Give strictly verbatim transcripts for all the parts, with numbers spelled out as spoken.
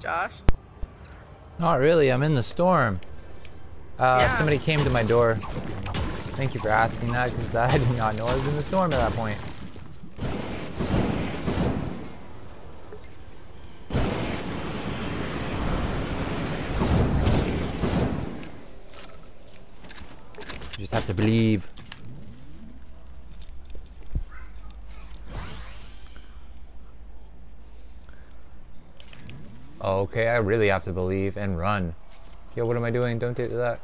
Josh? Not really, I'm in the storm. Uh, Yeah. Somebody came to my door. Thank you for asking that, because I did not know I was in the storm at that point. You just have to believe. Okay, I really have to believe and run. Yo, what am I doing? Don't do that.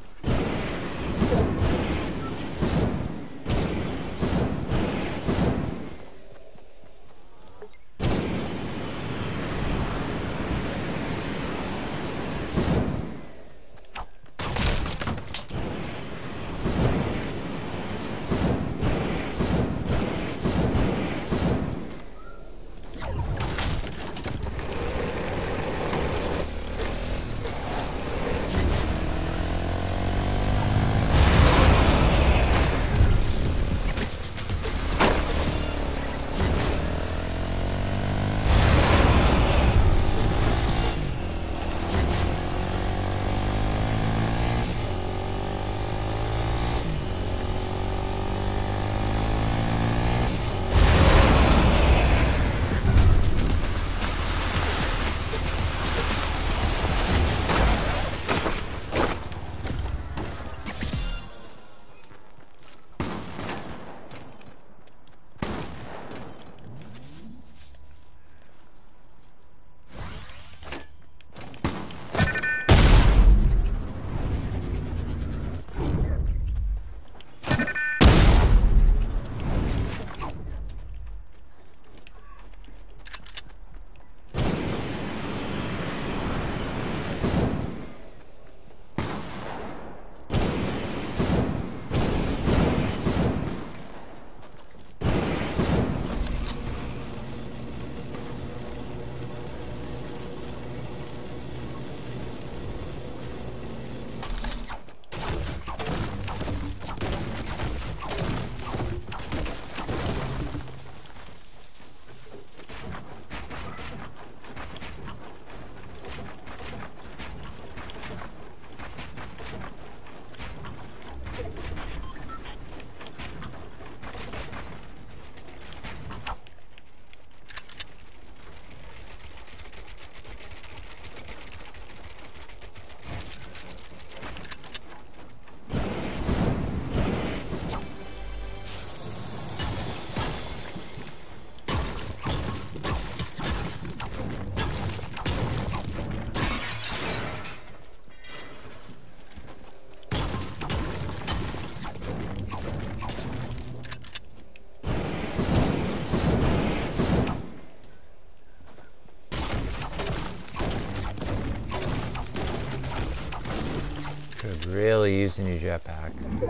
Could really use a new jetpack.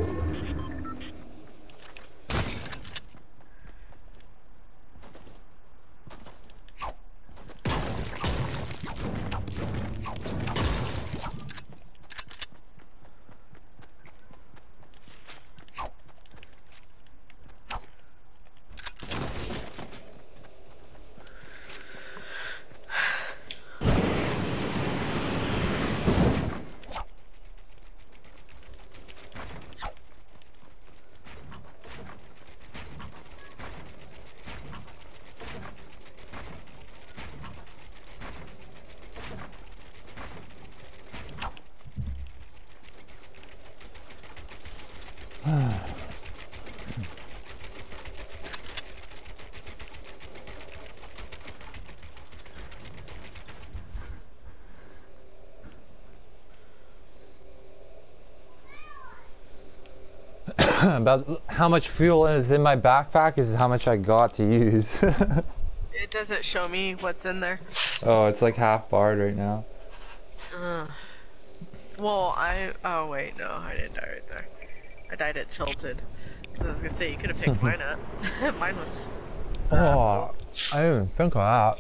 About how much fuel is in my backpack is how much I got to use. It doesn't show me what's in there. Oh, it's like half barred right now. Uh, well, I... Oh, wait, no, I didn't die right there. I died at Tilted. I was gonna say, you could have picked mine up. Mine was... Uh, Oh, I didn't even think of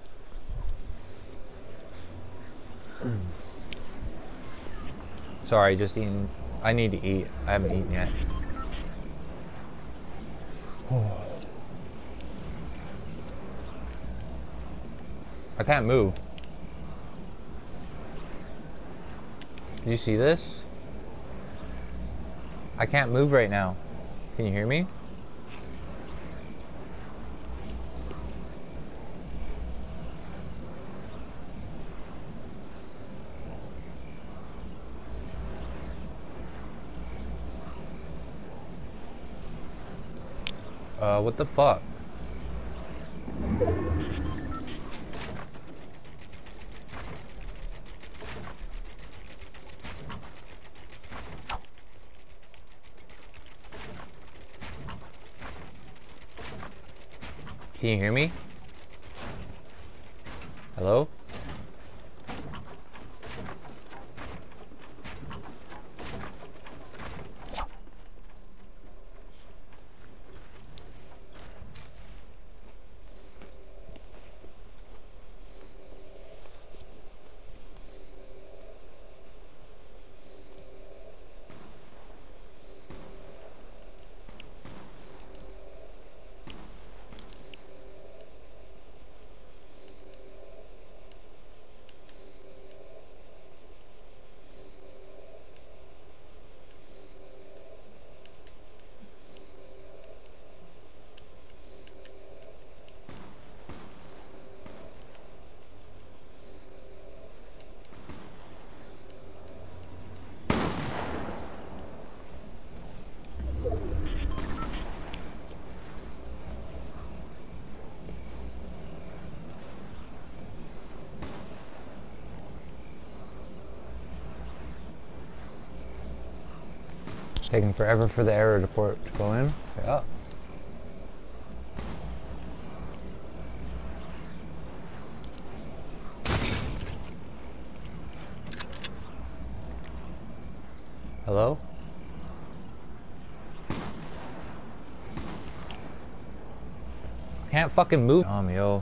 that. Sorry, just eating. I need to eat. I haven't eaten yet. Oh. I can't move. Did you see this? I can't move right now. Can you hear me? Uh, what the fuck? Can you hear me? Hello? Taking forever for the error report to go in. Yeah. Hello? Can't fucking move. Um, yo.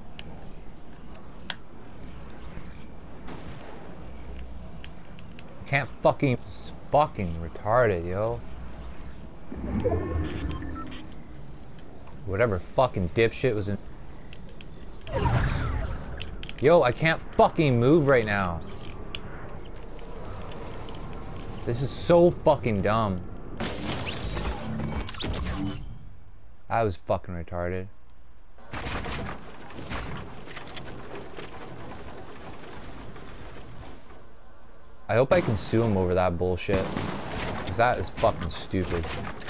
Can't fucking. It's fucking retarded, yo. Whatever fucking dipshit was in. Yo, I can't fucking move right now. This is so fucking dumb. I was fucking retarded. I hope I can sue him over that bullshit. 'Cause that is fucking stupid.